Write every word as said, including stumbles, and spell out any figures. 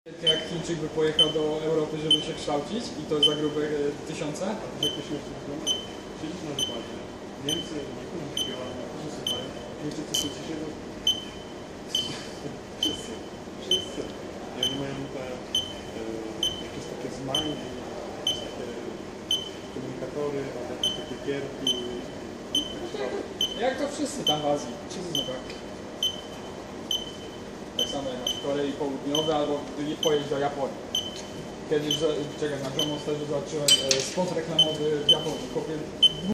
Jak Chińczyk by pojechał do Europy, żeby się kształcić i to za grube e, tysiące? Że ktoś jeszcze wygląda? Siedzisz na wykładzie. Niemcy, nie śpiewają, wszyscy mają. Niemczycy są się no... Wszyscy. Wszyscy. I oni mają te e, jakieś takie zmajny, jakieś takie komunikatory, takie, takie gierki. Jak to wszyscy tam w Azji? Wszyscy są tak. Tak samo jak w Korei Południowej albo pojeść do Japonii. Kiedyś, czekaj, na John Monsterze zobaczyłem e, spot reklamowy w Japonii.